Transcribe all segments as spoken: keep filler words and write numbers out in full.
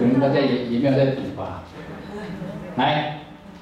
可能大家也也没有在读吧。来，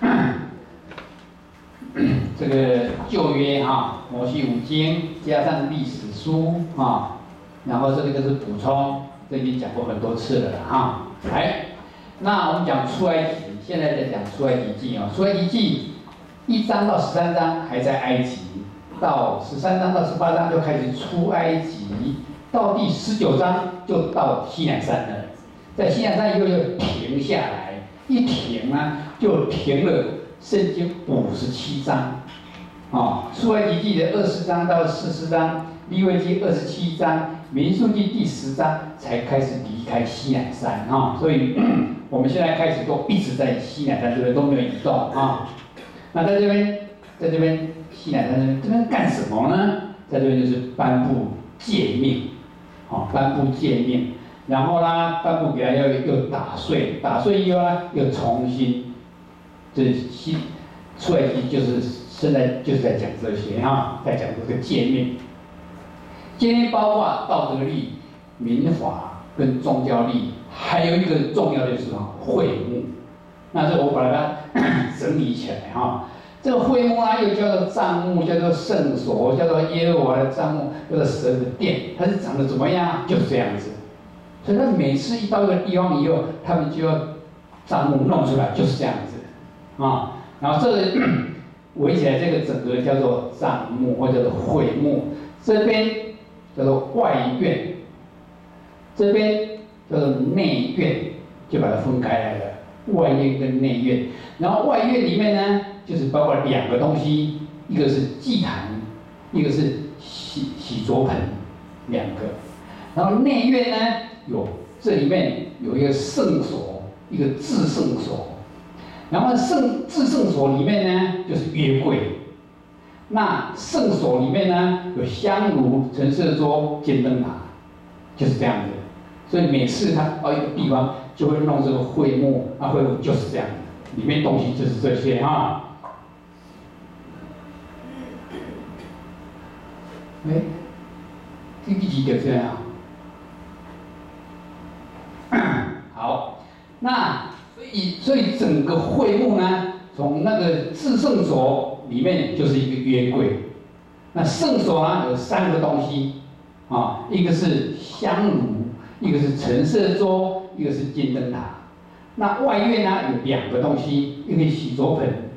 这个旧约哈，摩西五经加上历史书啊，然后这个就是补充，这已经讲过很多次了哈。来，那我们讲出埃及，现在在讲出埃及记啊，出埃及记一章到十三章还在埃及，到十三章到十八章就开始出埃及，到第十九章就到西乃山了，在西乃山又又停下来，一停呢就停了圣经五十七章，啊，出埃及记的二十章到四十章，利未记二十七章，民数记第十章才开始离开西乃山啊，所以我们现在开始都一直在西乃山这边都没有移动啊。那在这边，在这边西乃山这边干什么呢？在这边就是颁布诫命，啊，颁布诫命，然后呢，颁布给他要又打碎，打碎以后呢，又重新，这西出埃及就是现在就是在讲这些哈，在讲这个诫命。诫命包括道德律、民法跟宗教律，还有一个重要的是什么？会幕。那这我把它整理起来哈。这个会幕啊，又叫做帐幕，叫做圣所，叫做耶和华的帐幕，叫做神的殿。它是长得怎么样？就是这样子。所以他每次一到一个地方以后，他们就要帐幕弄出来，就是这样子啊。然后这个围起来，这个整个叫做帐幕，或者叫做会幕。这边叫做外院，这边叫做内院，就把它分开来了。外院跟内院，然后外院里面呢，就是包括两个东西，一个是祭坛，一个是洗洗濯盆，两个。然后内院呢，有这里面有一个圣所，一个至圣所。然后圣至圣所里面呢，就是约柜。那圣所里面呢，有香炉、陈设桌、金灯塔，就是这样子。所以每次他到一个地方，就会弄这个会幕，那会幕就是这样，里面东西就是这些哈。哎，第几集就这样？好，那所以所以整个会幕呢，从那个至圣所里面就是一个约柜，那圣所呢有三个东西啊，一个是香炉。一个是陈设桌，一个是金灯塔。那外院呢有两个东西，一个洗濯盆。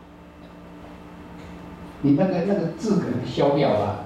你那个那个字可能消掉了。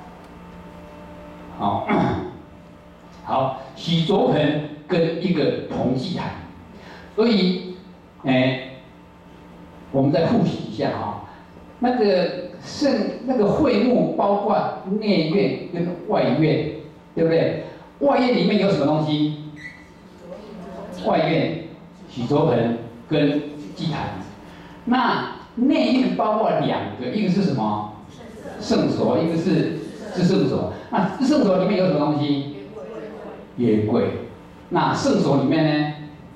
好，好，洗濯盆跟一个铜祭坛。所以，哎，我们再复习一下哈，那个圣那个会幕包括内院跟外院，对不对？外院里面有什么东西？外院洗濯盆跟祭坛。那内院包括两个，一个是什么？圣所，一个是至圣所。那至圣所里面有什么东西？约柜。那圣所里面呢？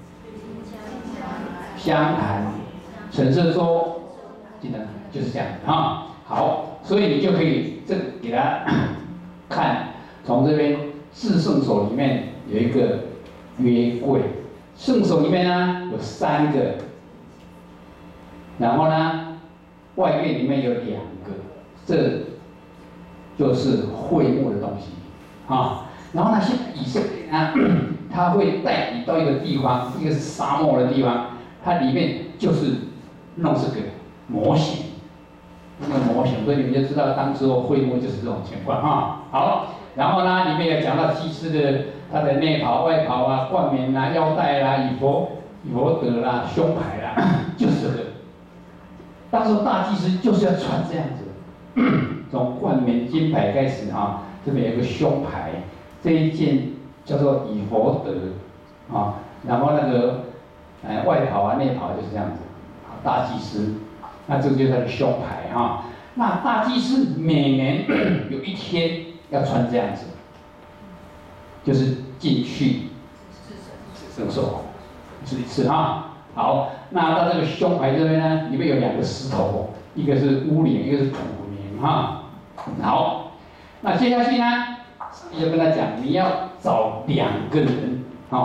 香坛、陈设桌、金灯塔，就是这样子哈。好，所以你就可以这给他看，从这边。至圣所里面有一个约柜，圣所里面呢有三个，然后呢外院里面有两个，这就是会幕的东西啊。然后呢，现在以色列呢，他会带你到一个地方，一个是沙漠的地方，它里面就是弄这个模型，那个模型，所以你们就知道当时候会幕就是这种情况哈。好。然后呢，里面有讲到祭司的他的内袍、外袍啊、冠冕啦、腰带啦、以佛、以佛德啦、胸牌啦，就是这个。当时大祭司就是要穿这样子，从冠冕、金牌开始啊，这边有个胸牌，这一件叫做以佛德啊，然后那个呃外袍啊、内袍就是这样子，大祭司，那这个就是他的胸牌啊。那大祭司每年有一天。要穿这样子，就是进去圣所，是一次哈。好，那到这个胸牌这边呢，里面有两个石头，一个是乌灵，一个是土灵哈。好，那接下去呢，就跟他讲，你要找两个人哦，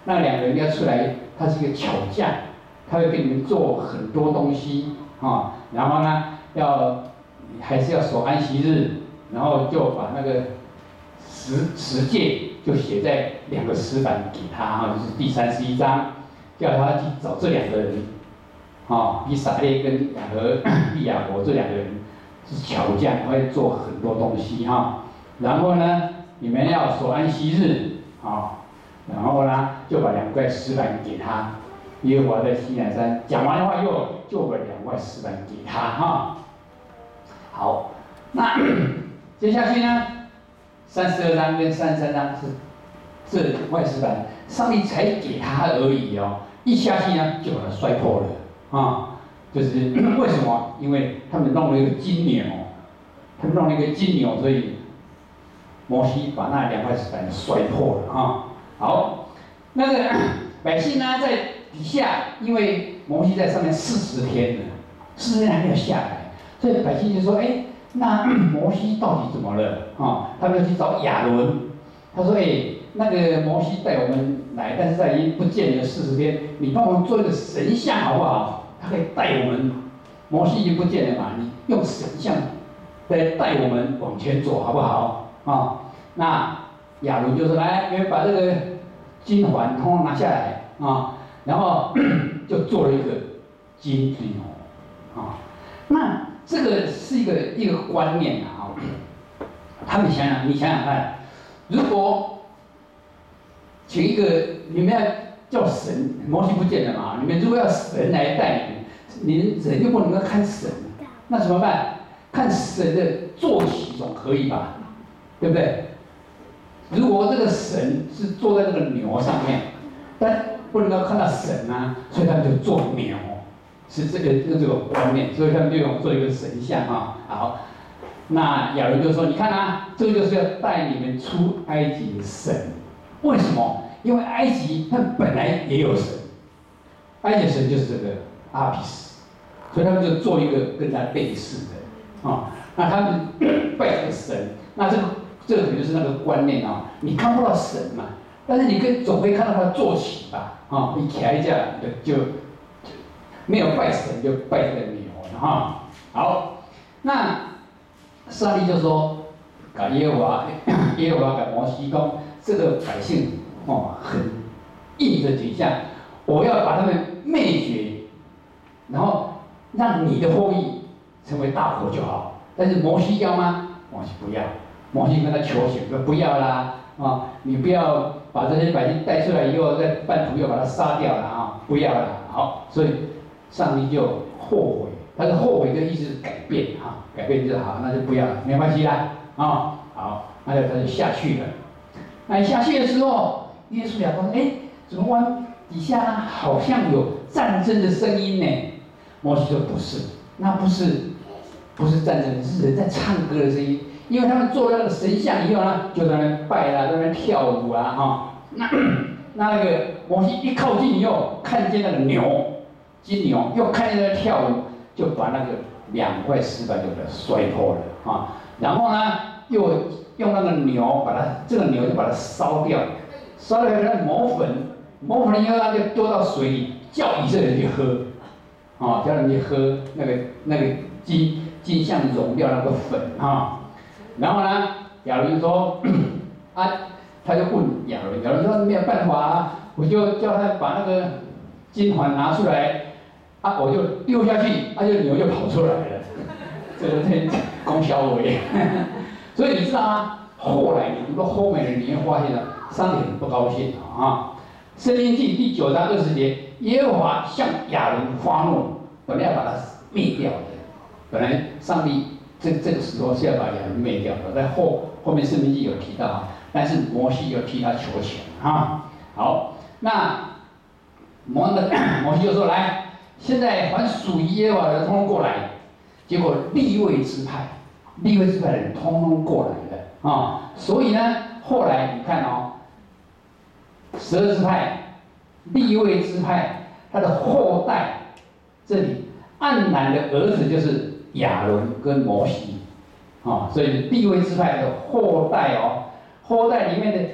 那两个人要出来，他是一个巧匠，他会给你们做很多东西啊，然后呢，要还是要守安息日，然后就把那个十十诫就写在两个石板给他啊，就是第三十一章，叫他去找这两个人，啊，以撒列跟雅和利亚伯这两个人是巧匠，会做很多东西哈。然后呢，你们要守安息日啊，然后呢就把两块石板给他。耶和华在西乃山讲完的话，又就把两块石板给他哈。好，那接下去呢，三十二章跟三十三章是这两块石板，上帝才给他而已哦，一下去呢就把它摔破了啊，就是为什么？因为他们弄了一个金牛，他们弄了一个金牛，所以摩西把那两块石板摔破了啊。好，那个百姓呢在底下，因为摩西在上面四十天了，四十天还没有下来，所以百姓就说：“哎，那摩西到底怎么了？”啊，他们就去找亚伦，他说：“哎，那个摩西带我们来，但是他已经不见了四十天，你帮我们做一个神像好不好？他可以带我们。摩西已经不见了嘛，你用神像来带我们往前走好不好？”啊，那亚伦就说：“来，你们把这个金环通通拿下来啊。”然后就做了一个金牛啊，那这个是一个一个观念啊。他们想想，你想想看，如果请一个你们要叫神，摩西不见了嘛，你们如果要神来带你们，你们人就不能够看神，那怎么办？看神的坐骑总可以吧，对不对？如果这个神是坐在这个牛上面，但不能够看到神啊，所以他们就做牛，是这个这个观念，所以他们就用做一个神像啊。好，那亚伦就说：“你看啊，这个就是要带你们出埃及的神。为什么？因为埃及他们本来也有神，埃及神就是这个阿比斯，所以他们就做一个跟他类似的啊。那他们拜这个神，那这个这个就是那个观念啊，你看不到神嘛。”但是你可以总可以看到他的坐骑吧？啊，你骑一架就就没有拜神，就拜这个牛了哈。好，那上帝就说：“搞耶和华，耶和华给摩西讲，这个百姓哦很硬的景象，我要把他们灭绝，然后让你的后裔成为大国就好。但是摩西要吗？摩西不要。摩西跟他求情说：不要啦。”啊，你不要把这些百姓带出来以后，再半途又把他杀掉了啊！不要了，好，所以上帝就后悔，他的后悔的意思是改变哈，改变就是好，那就不要了，没关系啦，啊，好，那就他就下去了。那下去的时候，耶稣亚说：“哎，怎么往底下呢？好像有战争的声音呢。”摩西说：“不是，那不是，不是战争，是人在唱歌的声音。”因为他们做了那个神像以后呢，就在那边拜啦，在那边跳舞啊，哈。那那个摩西一靠近以后，看见那个牛，金牛，又看见在那跳舞，就把那个两块石板就给它摔破了啊。然后呢，又用那个牛把它，这个牛就把它烧掉，烧掉给它磨粉，磨粉以后呢，就丢到水里，叫以色列人去喝，啊，叫人去喝那个那个金金像溶掉那个粉啊。然后呢，亚伦说：“啊，他就问亚伦，亚伦说没有办法啊，我就叫他把那个金环拿出来，啊，我就丢下去，啊，就牛就跑出来了。这个这功小伟，所以你知道吗？后来你如果后面的你会发现了，上帝很不高兴啊。申命记第九章二十节，耶和华向亚伦发怒，本来要把他灭掉的，本来上帝。”这这个时候是要把亚伦灭掉的，在后后面申命记有提到啊，但是摩西有替他求情啊。好，那摩的摩西就说：“来，现在凡属于耶和华的，通通过来。”结果利未支派，利未支派的人通通过来了啊。所以呢，后来你看哦，十二支派、利未支派，他的后代，这里暗南的儿子就是。亚伦跟摩西，啊，所以利未支派的后代哦，后代里面的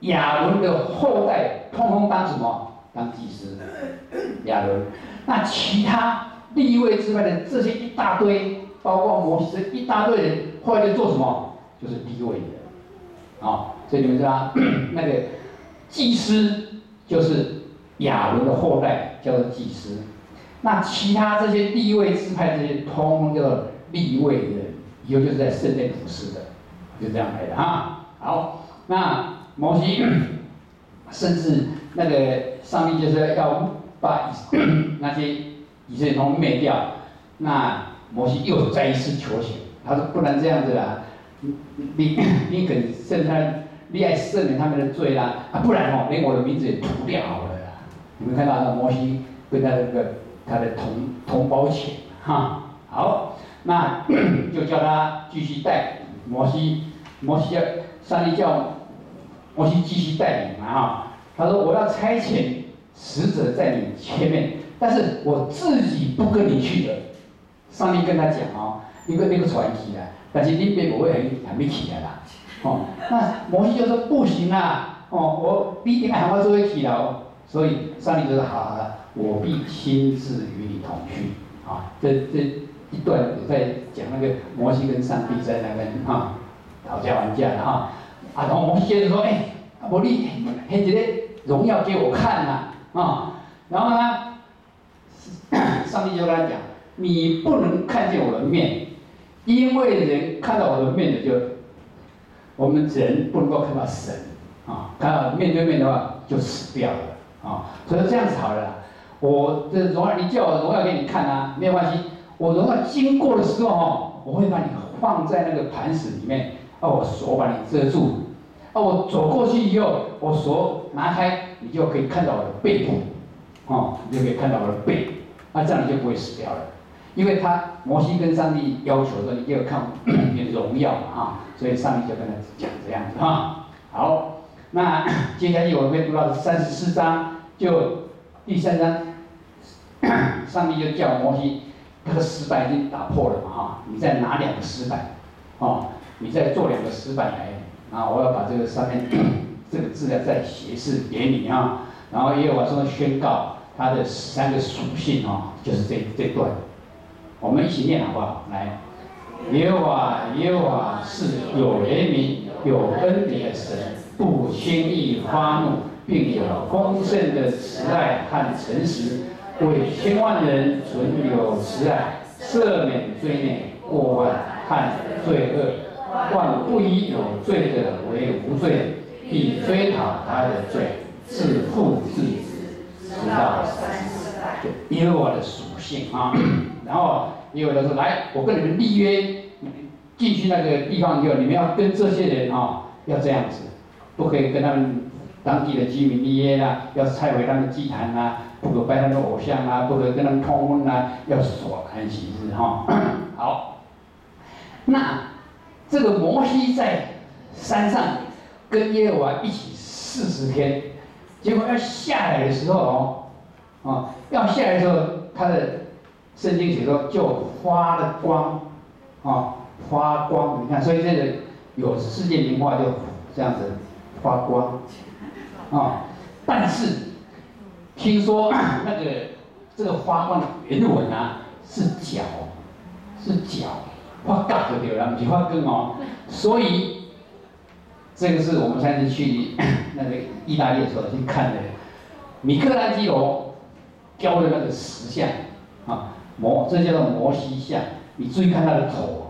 亚伦的后代通通当什么？当祭司。亚伦，那其他利未支派的这些一大堆，包括摩西这一大堆人，后来就做什么？就是利未人。啊、哦，所以你们知道，那个祭司就是亚伦的后代，叫做祭司。那其他这些利未支派这些，通通叫做利未人，以后就是在圣殿服侍的，就这样来的哈。好，那摩西甚至那个上帝就是要把那些以色列通灭掉，那摩西又再一次求情，他说不然这样子啦，你你肯圣他你爱赦免他们的罪啦，啊不然哦连我的名字也涂掉好了啦。你们看到那摩西跟他那个他的同同胞情哈，好，那就叫他继续带摩西，摩西要上帝叫摩西继续带领嘛哈，他说我要差遣使者在你前面，但是我自己不跟你去的。上帝跟他讲哦，你个那个传奇啊，但是你别不会很还没起来啦，哦，那摩西就说不行啊，哦，我你一定喊我做一起了哦，所以上帝就说好好的，我必亲自与你同去啊。这这一段有在讲那个摩西跟上帝在那边哈讨价还价的哈，啊，然后摩西接着说，哎，我你现在荣耀给我看呐啊，啊，然后呢，上帝就跟他讲。你不能看见我的面，因为人看到我的面的就，我们人不能够看到神啊，看到面对面的话就死掉了啊。所以这样子好了，我这荣耀，你叫我荣耀给你看啊，没有关系。我荣耀经过的时候哦，我会把你放在那个磐石里面，啊，我手把你遮住，啊，我走过去以后，我手拿开，你就可以看到我的背部，哦，你就可以看到我的背，那这样你就不会死掉了。因为他摩西跟上帝要求说，你要看你的荣耀嘛哈，所以上帝就跟他讲这样子哈。好，那接下去我们会读到三十四章，就第三章，上帝就叫摩西，那个石板已经打破了嘛哈，你再拿两个石板，哦，你再做两个石板来，然后我要把这个上面这个字呢再显示给你啊，然后耶和华说宣告他的三个属性哦，就是这这段。我们一起念好不好？来，耶和华，耶和华是有怜悯、有恩典的神，不轻易发怒，并有丰盛的慈爱和诚实，为千万人存有慈爱，赦免罪孽、过犯和罪恶，万不以有罪的为无罪，必追讨他的罪，自父至子，直到三世代。耶和华的属性啊。然后也有人说，来，我跟你们立约，进去那个地方以后，你们要跟这些人啊、哦，要这样子，不可以跟他们当地的居民立约啦，要拆毁他们祭坛啦，不可拜他们的偶像啦，不可跟他们通婚啦，要守安息日哈。好，那这个摩西在山上跟耶和华一起四十天，结果要下来的时候哦，哦，要下来的时候，他的圣经写说就发了光，啊，发光，你看，所以这个有世界名画就这样子发光，啊，但是听说那个这个发光的原文啊是脚，是脚，发嘎就对了，不是发根哦，所以这个是我们上次去那个意大利的时候去看的，米开朗基罗雕的那个石像，啊。摩，这叫做摩西像。你注意看他的头，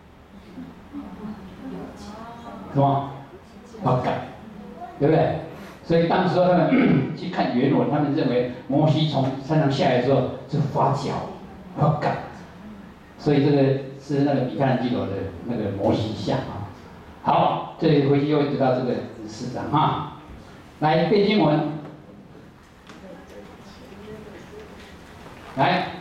是吗？发改，对不对？所以当时他们去看原文，他们认为摩西从山上下来的时候是发脚、发改，所以这个是那个米开朗基罗的那个摩西像啊。好，这里回去又会知道这个四章啊。来背经文，来。